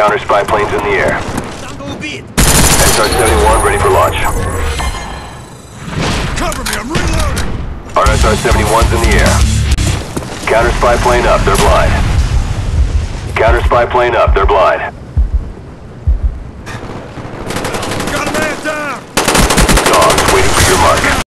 counter spy planes in the air. SR-71 ready for launch. Cover me, I'm reloading! Our SR-71's in the air. Counter spy plane up, they're blind. Counter spy plane up, they're blind.